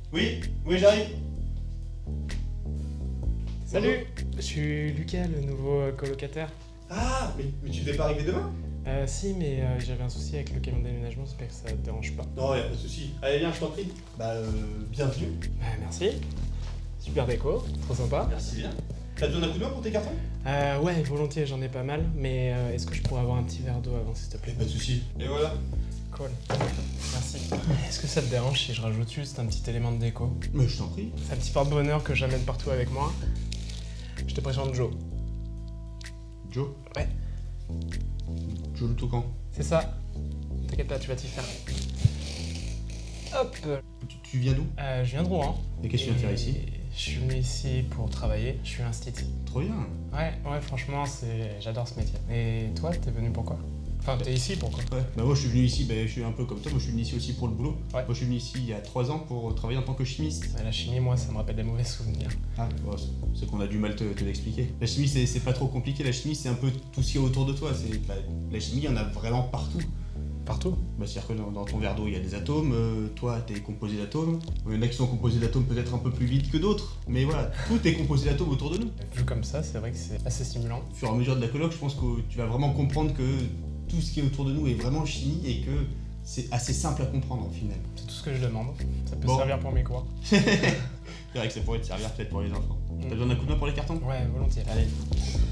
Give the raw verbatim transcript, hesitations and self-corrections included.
Oui, oui, j'arrive. Salut, je suis Lucas, le nouveau euh, colocataire. Ah, mais, mais tu devais pas arriver demain? Euh, si, mais euh, j'avais un souci avec le camion de déménagement, j'espère que ça te dérange pas. Non, y a pas de souci. Allez, viens, je t'en prie. Bah, euh, bienvenue. Bah, merci. Super déco, trop sympa. Merci bien. T'as besoin d'un coup de main pour tes cartons? Euh, ouais, volontiers, j'en ai pas mal, mais euh, est-ce que je pourrais avoir un petit verre d'eau avant, s'il te plaît? Pas de souci. Et voilà. Cool. Merci. Est-ce que ça te dérange si je rajoute juste un petit élément de déco? Mais je t'en prie. C'est un petit porte-bonheur que j'amène partout avec moi. Je te présente Joe. Joe? Ouais. Joe le toucan. C'est ça. T'inquiète pas, tu vas t'y faire. Hop. Tu, tu viens d'où? Euh, je viens de Rouen. Et qu'est-ce que tu viens faire ici? Je suis venu ici pour travailler, je suis institut. Trop bien. Ouais, ouais, franchement, c'est... j'adore ce métier. Et toi, t'es venu pourquoi? Enfin, t'es ici pourquoi? Ouais. Bah moi je suis venu ici, bah, je suis un peu comme toi, moi je suis venu ici aussi pour le boulot. Ouais. Moi je suis venu ici il y a trois ans pour travailler en tant que chimiste. Ouais, la chimie, moi, ça me rappelle des mauvais souvenirs. Ah, bon, c'est qu'on a du mal te, te l'expliquer. La chimie c'est c'est pas trop compliqué, la chimie c'est un peu tout ce qu'il y a autour de toi. C'est, bah, la chimie, il y en a vraiment partout. Partout? Bah, c'est-à-dire que dans, dans ton verre d'eau, il y a des atomes, euh, toi, t'es composé d'atomes. Il y en a qui sont composés d'atomes peut-être un peu plus vite que d'autres, mais voilà, tout est composé d'atomes autour de nous. Vu comme ça, c'est vrai que c'est assez stimulant. Au fur et à mesure de la colloque, je pense que tu vas vraiment comprendre que tout ce qui est autour de nous est vraiment chimie et que c'est assez simple à comprendre au final. C'est tout ce que je demande. Ça peut Bon. servir pour mes cours. C'est vrai que ça pourrait te servir peut-être pour les enfants. T'as besoin d'un coup de main pour les cartons? Ouais, volontiers. Allez.